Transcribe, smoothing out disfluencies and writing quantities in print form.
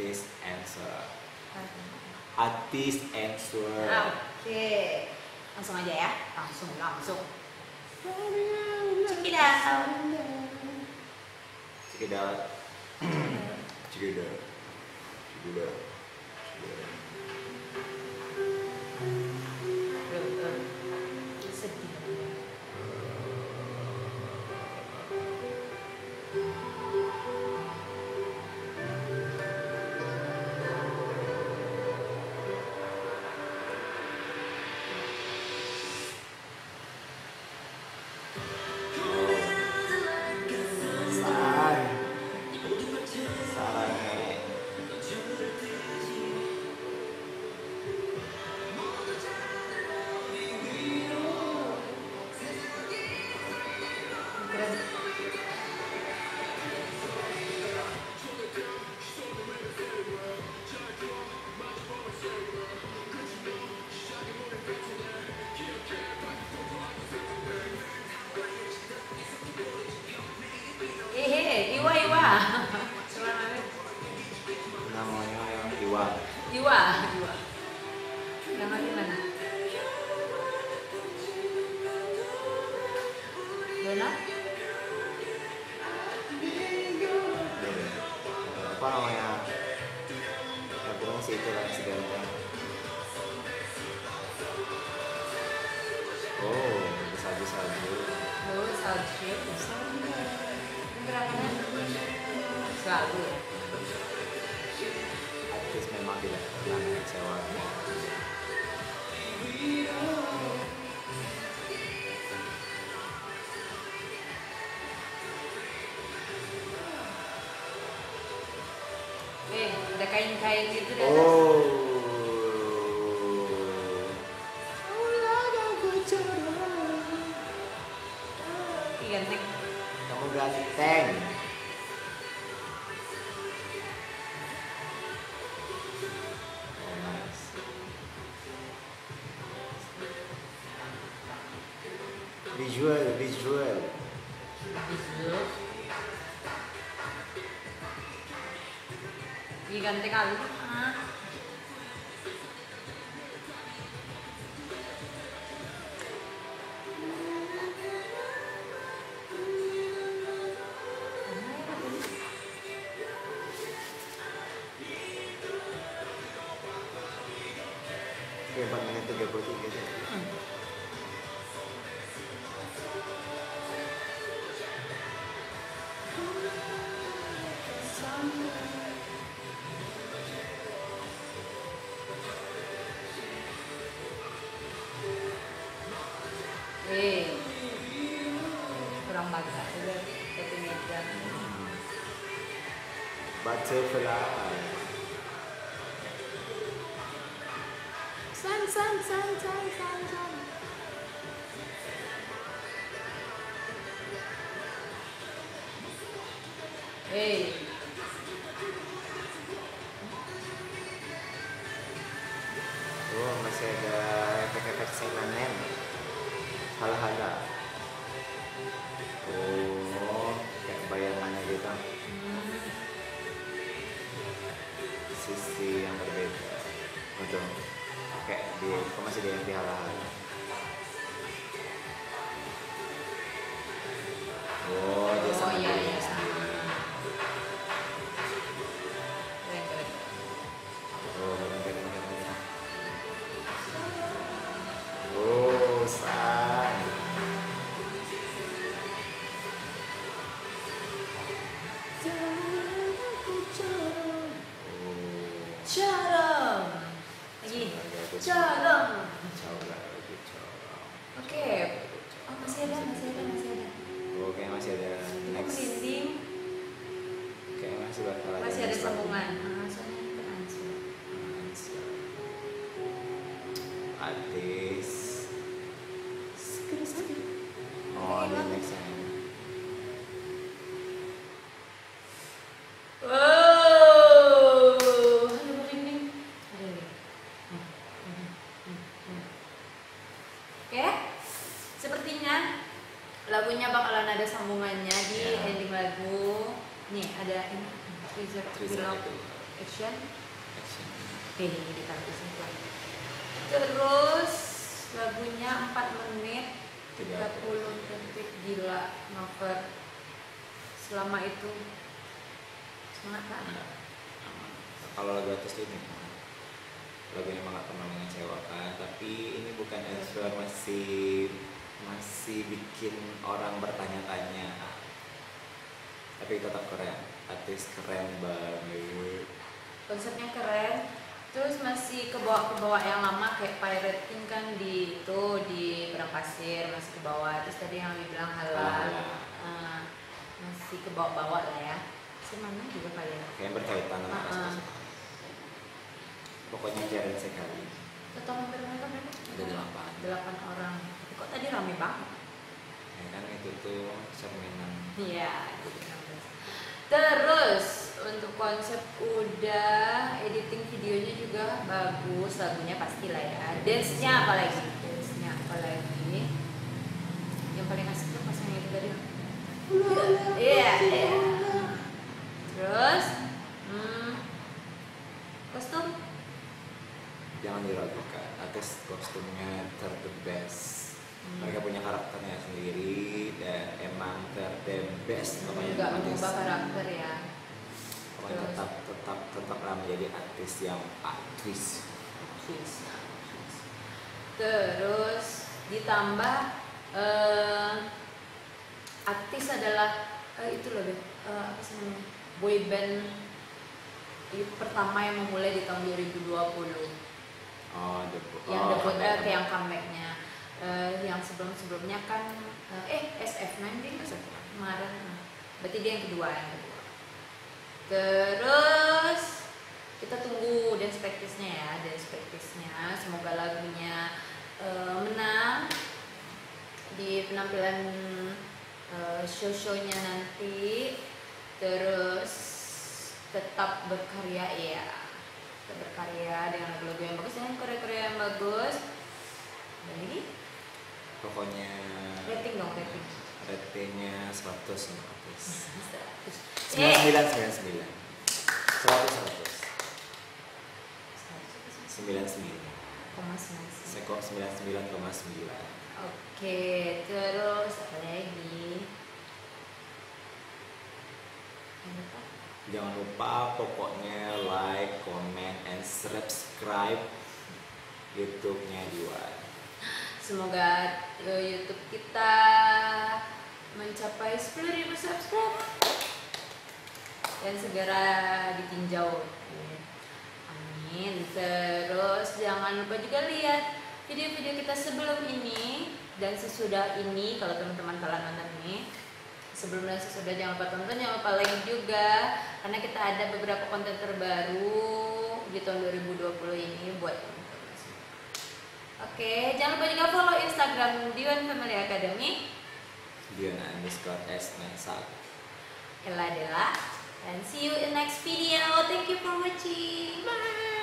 Artist answer. Artist answer. Oke. Langsung aja ya. Langsung. Check it out. Check it out. Check it out. Sedih. Iwa. Namanya Iwa. Nama gimana? Dona? Apa namanya? Ya belum sih itu lah si ganteng. Oh, salju. Oh, salju. Gerakannya selalu ya. Artis memang tidak pernah mengecewakan. Ada kain-kain gitu di atas. Oh. Ganteng. Kamu ganteng. Oh, nice. Visual. Ganteng kali. Oke, 4 menit 33. Kurang bagus juga tapi meja. Butterfly. Sun. Oh, masih ada efek-efek semanen. Hala-hala. Oh, kayak bayangannya gitu. Sisi yang berbeda. Betul. Kayak masih di hala-hala. Oh, dia sama iya. dia. Keren. Oh, keren. Oh, san. Charm. Lagi. Charm. Oke. Oh, masih ada. Oke, masih ada next. Merinding. Kayak masih bakal Masih ada next sambungan. lagi. Soalnya itu answer. Artis. Oh, ini next time. Oke, sepertinya lagunya bakalan ada sambungannya di ending lagu. Nih ada ini teaser Teaser vlog itu. Action. Action. Ditaruh semua. Terus lagunya 4 menit 30 detik, gila Nover. Selama itu semangat kan? Kalau lagu artis ini lagunya emang gak pernah mengecewakan, tapi ini bukan answer, masih bikin orang bertanya-tanya. Tapi tetap keren, artis keren banget, konsepnya keren. Terus masih ke bawah yang lama kayak pirating kan di itu di padang pasir masih ke bawah. Terus tadi yang bilang halal, masih ke bawah lah ya. Semana juga kali ya. Kayak berkaitan sama kasus. Pokoknya jarang sekali. Total member mereka berapa? Ada 8 orang. Kok tadi rame banget? Ya kan itu tuh cerminan. Iya, jadi 16. Terus untuk konsep udah, editing videonya juga bagus, lagunya pastilah ya. Dance-nya apalagi? Yang paling asik tuh pas yang itu tadi. Iya. Terus kostum Jangan diragukan, artis kostumnya the best. Mereka punya karakternya sendiri dan emang the best. nggak mengubah karakter ya. Pokoknya tetap menjadi artis yang artis. Terus ditambah artis adalah itu loh deh, apa sih namanya, boy band pertama yang memulai di tahun 2020. Yang debut yang comebacknya. Yang sebelumnya kan SF9 kemarin. Berarti dia yang kedua. Terus kita tunggu dance practice-nya ya. Semoga lagunya menang di penampilan show-nya nanti. Terus tetap berkarya dengan lagu-lagu yang bagus dan karya-karya yang bagus. Dan lagi Pokoknya ratingnya 100. 99 Sekok 99,9. Oke, terus apa lagi? Jangan lupa pokoknya like, comment, and subscribe YouTube-nya Diwan. Semoga YouTube kita mencapai 10.000 subscribe dan segera ditinjau. Amin. Terus jangan lupa juga lihat video-video kita sebelum ini dan sesudah ini. Kalau teman-teman telah nonton ini, sebelum dan sesudah jangan lupa tonton, jangan lupa like juga karena kita ada beberapa konten terbaru di tahun 2020 ini buat teman-teman. Oke, jangan lupa juga follow Instagram Diwan Family Academy. Diwan_S91. Ella Della, and see you in next video. Thank you for watching. Bye.